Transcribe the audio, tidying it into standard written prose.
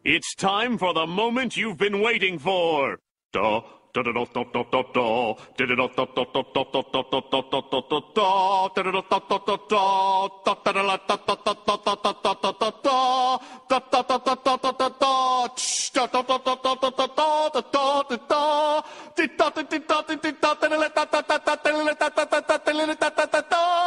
It's time for the moment you've been waiting for. Da da da da da da da da da da da da da da da da da da da da